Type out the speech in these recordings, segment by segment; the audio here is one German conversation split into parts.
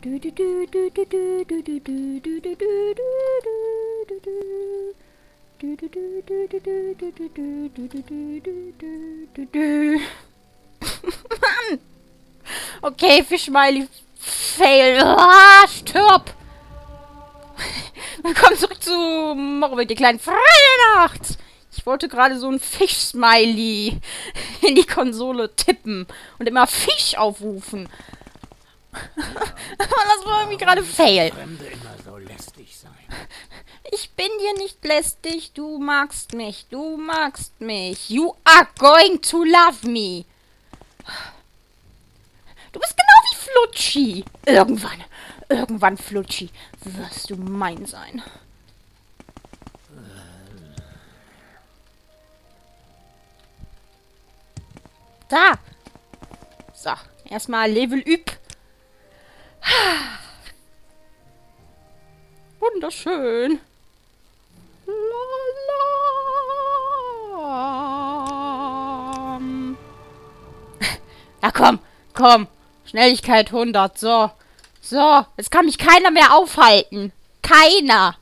Mann! Okay, Fischmiley. Fail. Ah, stirb! Willkommen zurück zu Morrowind, die kleinen freie Nacht. Ich wollte gerade so ein Fisch-Smiley in die Konsole tippen und immer Fisch aufrufen. Aber das war irgendwie gerade Fail. Ich bin dir nicht lästig, du magst mich, du magst mich. You are going to love me. Du bist genau wie Flutschi. Irgendwann, Flutschi, wirst du mein sein. Da. So, erstmal Level üb. Wunderschön. Na komm. Schnelligkeit 100, so. So, jetzt kann mich keiner mehr aufhalten. Keiner.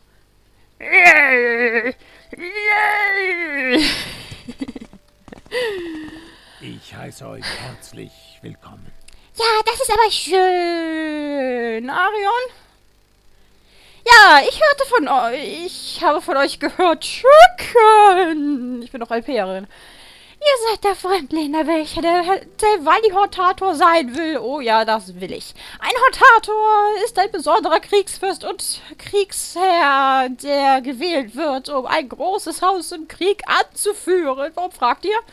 Ich heiße euch herzlich willkommen. Ja, das ist aber schön. Arion? Ja, ich hörte von euch. Ich habe von euch gehört. Chicken. Ich bin doch Alperin. Ihr seid der Fremdländer, welcher der Telvanni-Hortator sein will. Oh ja, das will ich. Ein Hortator ist ein besonderer Kriegsfürst und Kriegsherr, der gewählt wird, um ein großes Haus im Krieg anzuführen. Warum fragt ihr?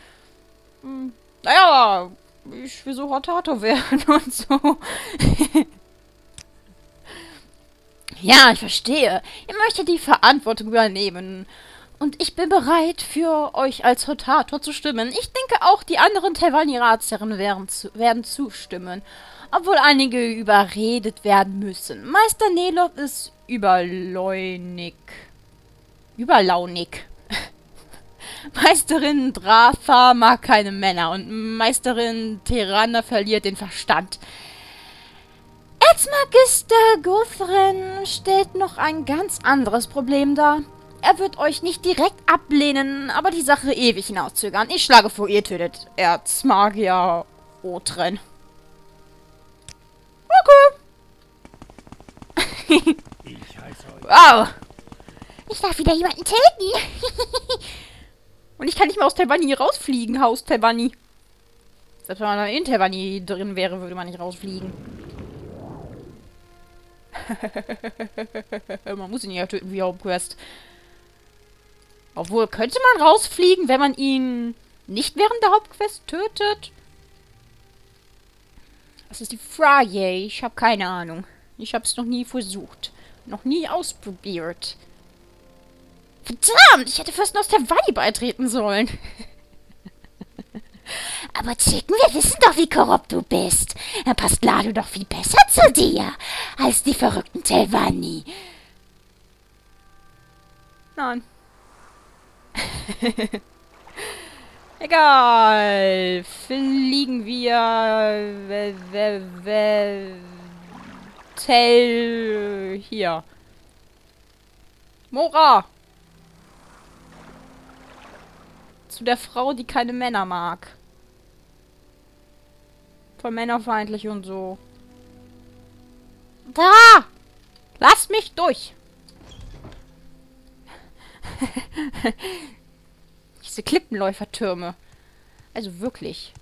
Naja, ich will so Hortator werden und so. Ja, ich verstehe. Ihr möchtet die Verantwortung übernehmen. Und ich bin bereit, für euch als Hortator zu stimmen. Ich denke auch, die anderen Telvanni-Ratsherren werden zustimmen. Obwohl einige überredet werden müssen. Meister Neloth ist überlaunig. Meisterin Dratha mag keine Männer. Und Meisterin Terana verliert den Verstand. Erzmagister Guthrin stellt noch ein ganz anderes Problem dar. Er wird euch nicht direkt ablehnen, aber die Sache ewig hinauszögern. Ich schlage vor, ihr tötet Erzmagier Othrin. Okay. Ich heiße euch. Wow. Ich darf wieder jemanden töten. Und ich kann nicht mehr aus Telvanni rausfliegen, Haus Telvanni. Selbst wenn man in Telvanni drin wäre, würde man nicht rausfliegen. Man muss ihn ja töten wie Hauptquest. Obwohl, könnte man rausfliegen, wenn man ihn nicht während der Hauptquest tötet? Das ist die Frage. Ich habe keine Ahnung. Ich habe es noch nie versucht. Noch nie ausprobiert. Verdammt, ich hätte fast aus der Telvanni beitreten sollen. Aber Chicken, wir wissen doch, wie korrupt du bist. Dann passt Lado doch viel besser zu dir, als die verrückten Telvanni. Nein. Egal. Fliegen wir... Hier. Mora! Zu der Frau, die keine Männer mag. Voll männerfeindlich und so. Da! Lass mich durch! Diese Klippenläufertürme. Also wirklich.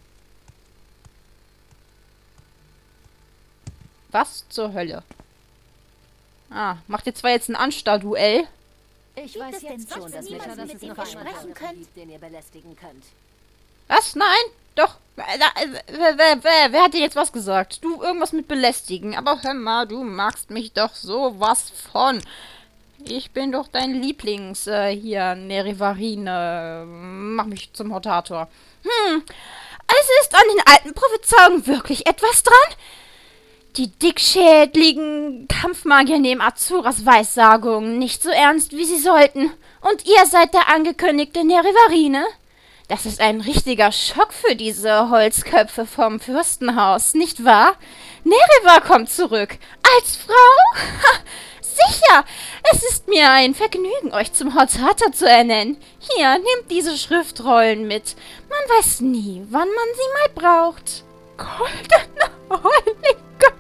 Was zur Hölle? Ah, macht ihr zwar jetzt ein Anstar-Duell? Ich weiß jetzt schon, dass es noch sprechen könnt, den ihr belästigen könnt. Was? Nein? Doch. Wer hat dir jetzt was gesagt? Du, irgendwas mit belästigen. Aber hör mal, du magst mich doch sowas von. Ich bin doch dein Lieblings, hier, Nerivarine. Mach mich zum Hortator. Also ist an den alten Prophezeiungen wirklich etwas dran? Die dickschädligen Kampfmagier nehmen Azuras Weissagungen nicht so ernst, wie sie sollten. Und ihr seid der angekündigte Nerivarine? Das ist ein richtiger Schock für diese Holzköpfe vom Fürstenhaus, nicht wahr? Nereva kommt zurück. Als Frau? Ha, sicher! Es ist mir ein Vergnügen, euch zum Hortator zu ernennen. Hier, nehmt diese Schriftrollen mit. Man weiß nie, wann man sie mal braucht. Goldene Heilige!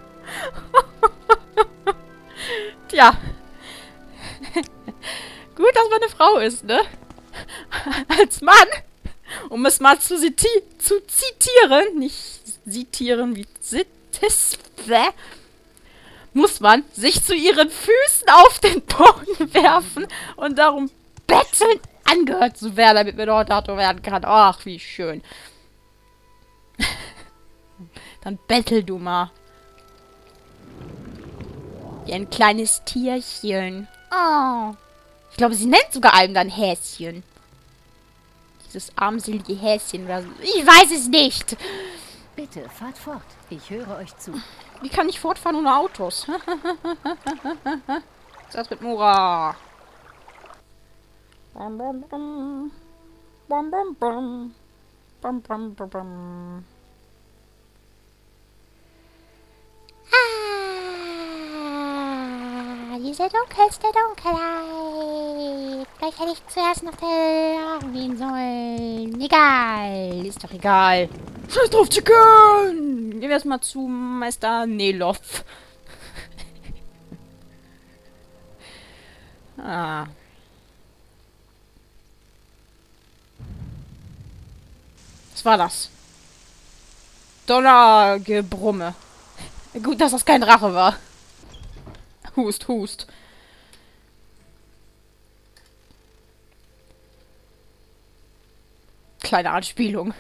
Tja. Gut, dass man eine Frau ist, ne? Als Mann, um es mal zu zitieren, nicht zitieren wie muss man sich zu ihren Füßen auf den Boden werfen und darum betteln, angehört zu werden, damit man Hortator werden kann. Ach, wie schön. Dann bettel du mal. Wie ein kleines Tierchen. Oh. Ich glaube, sie nennt sogar einem dann Häschen. Dieses armselige Häschen. Ich weiß es nicht. Bitte, fahrt fort. Ich höre euch zu. Wie kann ich fortfahren ohne Autos? Das mit Mora. Bam, bam, bam. Bam, bam, bam. Bam, bam, bam, bam. Diese dunkelste Dunkelheit. Vielleicht hätte ich zuerst nach der gehen sollen. Egal. Ist doch egal. Scheiß drauf, Chicken! Gehen wir erstmal zu Meister Nelov. Ah. Was war das? Donnergebrumme. Gut, dass das kein Drache war. Hust, hust. Kleine Anspielung.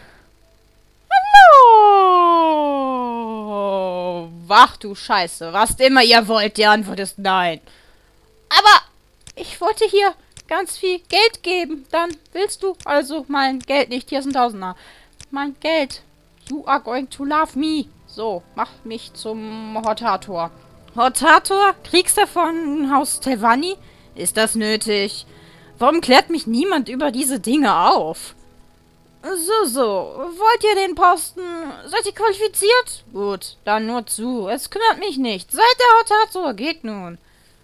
Hallo! Ach du Scheiße. Was immer ihr wollt, die Antwort ist nein. Aber ich wollte hier ganz viel Geld geben. Dann willst du also mein Geld nicht. Hier ist ein Tausender. Mein Geld. You are going to love me. So, mach mich zum Hortator. Hortator? Kriegsherr von Haus Telvanni? Ist das nötig? Warum klärt mich niemand über diese Dinge auf? So. Wollt ihr den Posten? Seid ihr qualifiziert? Gut, dann nur zu. Es kümmert mich nicht. Seid der Hortator. Geht nun.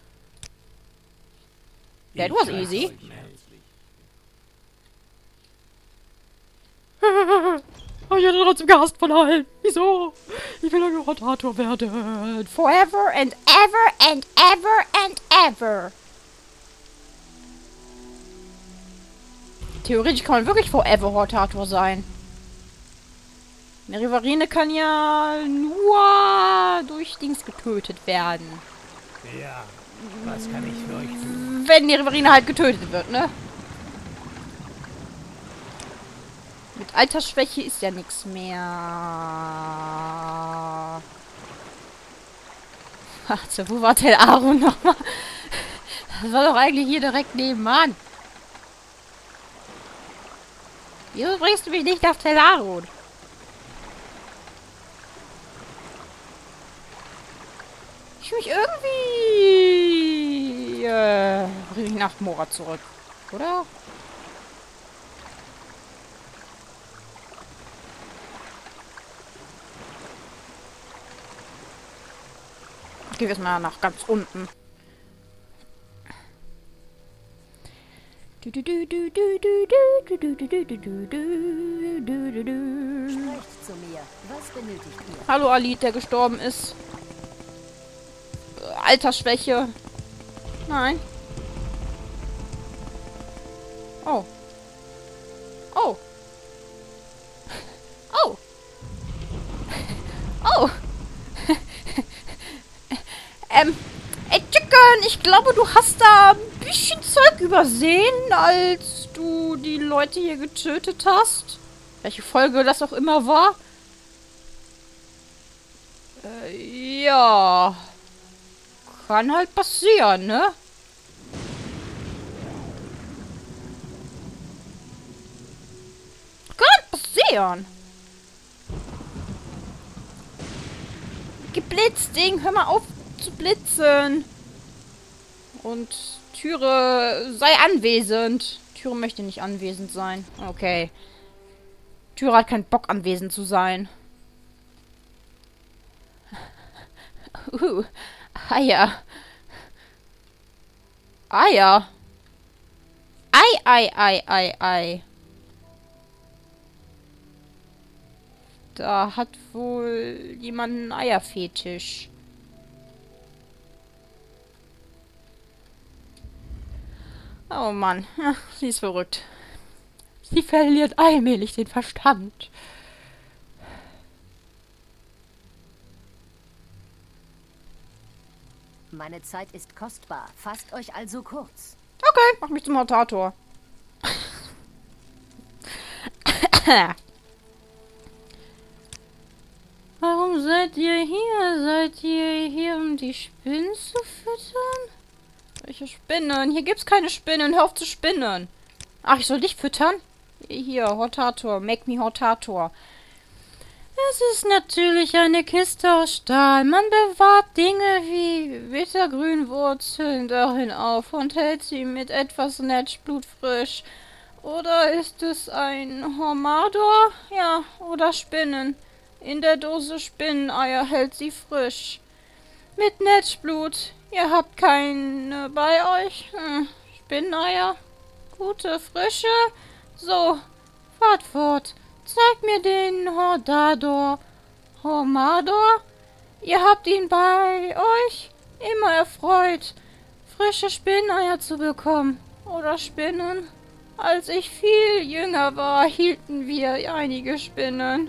That was easy. Aber ich hätte trotzdem gehasst von allen. Wieso? Ich will ein Hortator werden. Forever and ever and ever and ever. Theoretisch kann man wirklich Forever Hortator sein. Eine Riverine kann ja nur durch Dings getötet werden. Ja, was kann ich für euch tun? Wenn die Riverine halt getötet wird, ne? Mit Altersschwäche ist ja nichts mehr. Warte, wo war Tel Aron nochmal? Das war doch eigentlich hier direkt nebenan. Wieso bringst du mich nicht nach Tel Aron? Ich mich irgendwie... bring ich nach Mora zurück, oder? Gehen wir jetzt mal nach ganz unten. Sprecht zu mir. Was benötigt ihr? Hallo Ali, der gestorben ist. Altersschwäche. Nein. Oh. Oh. Oh. Oh. Ey, Chicken, ich glaube, du hast da ein bisschen Zeug übersehen, als du die Leute hier getötet hast. Welche Folge das auch immer war. Ja. Kann halt passieren, ne? Kann passieren. Geblitzt-Ding, hör mal auf zu blitzen. Und Türe sei anwesend. Türe möchte nicht anwesend sein. Okay. Tyra hat keinen Bock, anwesend zu sein. Eier. Eier. Ei. Da hat wohl jemand einen Eierfetisch. Oh Mann, ach, sie ist verrückt. Sie verliert allmählich den Verstand. Meine Zeit ist kostbar. Fasst euch also kurz. Okay, mach mich zum Rotator. Warum seid ihr hier? Seid ihr hier, um die Spinnen zu füttern? Welche Spinnen? Hier gibt's keine Spinnen. Hör auf zu spinnen. Ach, ich soll dich füttern? Hier, Hortator. Make me Hortator. Es ist natürlich eine Kiste aus Stahl. Man bewahrt Dinge wie Bittergrünwurzeln darin auf und hält sie mit etwas Netschblut frisch. Oder ist es ein Hormador? Ja, oder Spinnen. In der Dose Spinneneier hält sie frisch. Mit Netschblut. Ihr habt keine bei euch? Spinneneier? Gute, frische? So, fahrt fort. Zeigt mir den Hormador. Ihr habt ihn bei euch? Immer erfreut, frische Spinneneier zu bekommen. Oder Spinnen. Als ich viel jünger war, hielten wir einige Spinnen.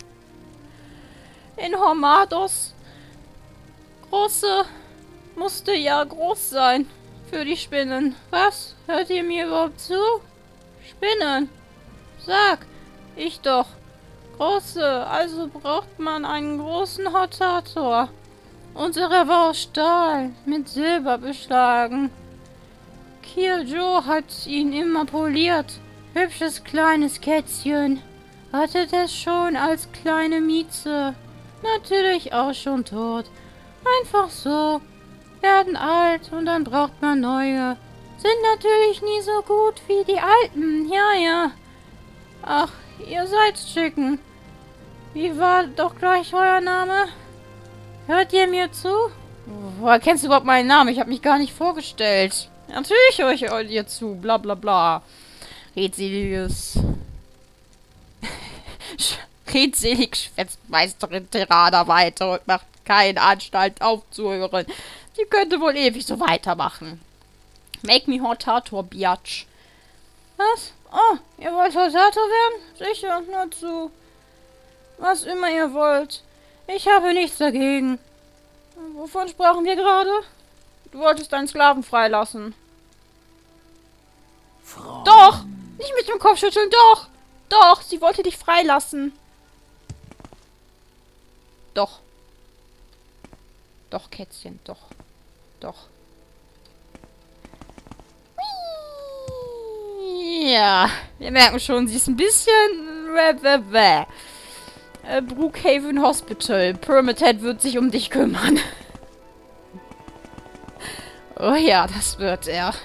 In Hormados große musste ja groß sein für die Spinnen. Was? Hört ihr mir überhaupt zu? Spinnen. Sag. Ich doch. Große. Also braucht man einen großen Hortator. Unsere war aus Stahl, mit Silber beschlagen. Kirjo hat ihn immer poliert. Hübsches kleines Kätzchen. Hattet es schon als kleine Mieze. Natürlich auch schon tot. Einfach so. Werden alt und dann braucht man neue. Sind natürlich nie so gut wie die alten. Ja. Ach, ihr seid Chicken. Wie war doch gleich euer Name? Hört ihr mir zu? Woher kennst du überhaupt meinen Namen? Ich habe mich gar nicht vorgestellt. Natürlich höre ich euch zu. Bla bla bla. Redseliges... Redselig schwätzt Meisterin Terada weiter und macht keine Anstalt aufzuhören. Sie könnte wohl ewig so weitermachen. Make me Hortator, Biatch. Was? Oh, ihr wollt Hortator werden? Sicher, nur zu. Was immer ihr wollt. Ich habe nichts dagegen. Wovon sprachen wir gerade? Du wolltest deinen Sklaven freilassen. Doch! Nicht mit dem Kopfschütteln, doch! Doch, sie wollte dich freilassen. Doch. Doch, Kätzchen, doch. Ja, wir merken schon, sie ist ein bisschen... Brookhaven Hospital. Pyramid Head wird sich um dich kümmern. Oh ja, das wird er.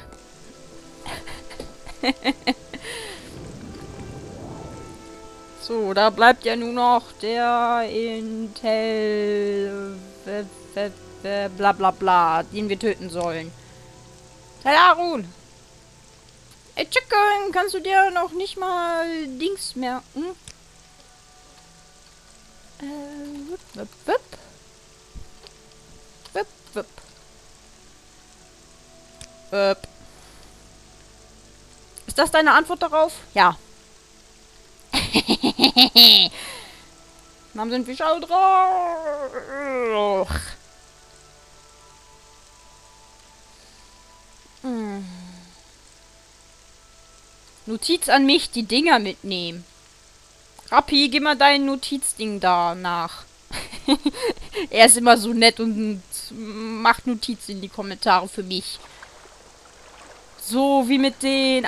So, da bleibt ja nur noch der Intel... bla bla bla, den wir töten sollen. Talarun! Ey, Chicken, kannst du dir noch nicht mal Dings merken? Wip. Ist das deine Antwort darauf? Ja. Dann sind wir schon drauf. Notiz an mich, die Dinger mitnehmen. Rappi, gib mal dein Notizding da nach. Er ist immer so nett und macht Notizen in die Kommentare für mich. So wie mit den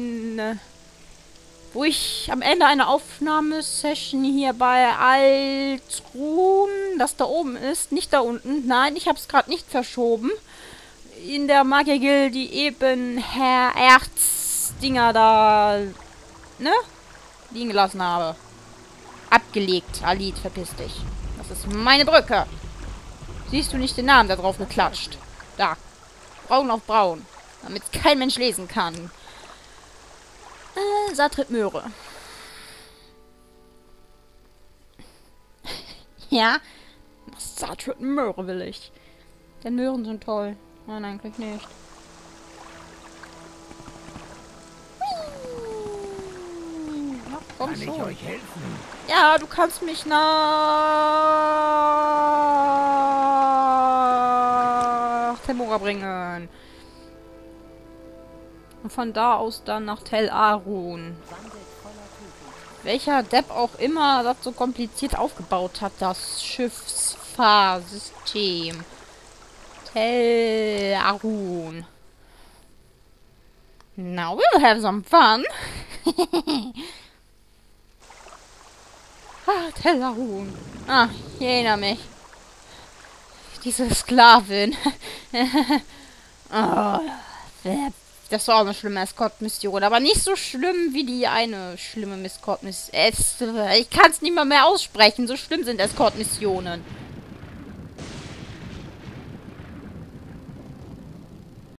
wo ich am Ende einer Aufnahmesession hier bei Altrun, das da oben ist, nicht da unten. Nein, ich habe es gerade nicht verschoben. In der Magiergilde, die eben Herr Erzdinger da, ne, liegen gelassen habe. Abgelegt. Alit, verpiss dich. Das ist meine Brücke. Siehst du nicht den Namen da drauf geklatscht? Da. Braun auf braun. Damit kein Mensch lesen kann. Satrit Möhre. Ja? Satrit Möhre will ich. Denn Möhren sind toll. Nein, eigentlich nicht. Ja, komm Kann ich schon. euch helfen? Ja, du kannst mich nach Temora bringen. Und von da aus dann nach Tel Arun. Welcher Depp auch immer das so kompliziert aufgebaut hat, das Schiffsfahrsystem. Tel Arun. Now we'll have some fun. Tel Arun. Ich erinnere mich. Diese Sklavin. Das war auch eine schlimme Escort-Mission. Aber nicht so schlimm wie die eine schlimme Escort-Mission. Ich kann es nicht mal mehr aussprechen. So schlimm sind Escort-Missionen.